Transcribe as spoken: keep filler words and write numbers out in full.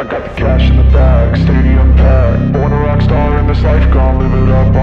I got the cash in the bag, stadium packed. Born a rock star in this life, gon' live it up.